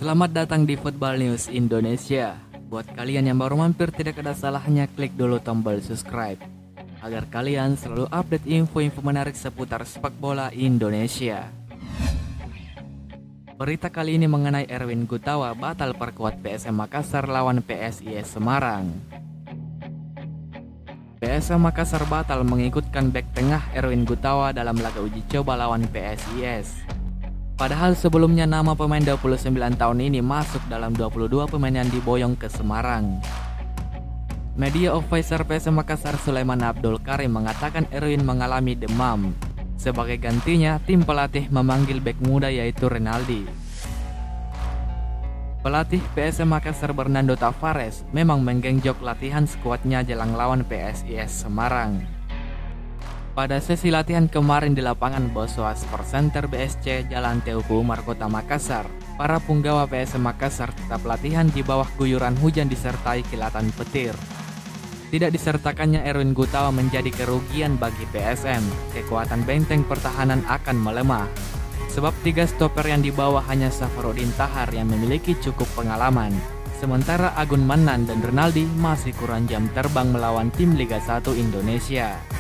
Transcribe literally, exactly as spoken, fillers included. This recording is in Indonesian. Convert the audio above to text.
Selamat datang di Football News Indonesia. Buat kalian yang baru mampir, tidak ada salahnya klik dulu tombol subscribe agar kalian selalu update info-info menarik seputar sepak bola Indonesia. Berita kali ini mengenai Erwin Gutawa batal perkuat P S M Makassar lawan P S I S Semarang. P S M Makassar batal mengikutkan bek tengah Erwin Gutawa dalam laga uji coba lawan P S I S. Padahal sebelumnya nama pemain dua puluh sembilan tahun ini masuk dalam dua puluh dua pemain yang diboyong ke Semarang. Media officer P S M Makassar Sulaiman Abdul Karim mengatakan Erwin mengalami demam. Sebagai gantinya, tim pelatih memanggil bek muda yaitu Renaldi. Pelatih P S M Makassar Bernardo Tavares memang menggenjot latihan skuadnya jelang lawan P S I S Semarang. Pada sesi latihan kemarin di lapangan Boswa Sport Center B S C Jalan Teuku Umar Kota Makassar, para punggawa P S M Makassar tetap latihan di bawah guyuran hujan disertai kilatan petir. Tidak disertakannya Erwin Gutawa menjadi kerugian bagi P S M. Kekuatan benteng pertahanan akan melemah, sebab tiga stopper yang dibawa hanya Safarudin Tahar yang memiliki cukup pengalaman. Sementara Agun Manan dan Renaldi masih kurang jam terbang melawan tim Liga satu Indonesia.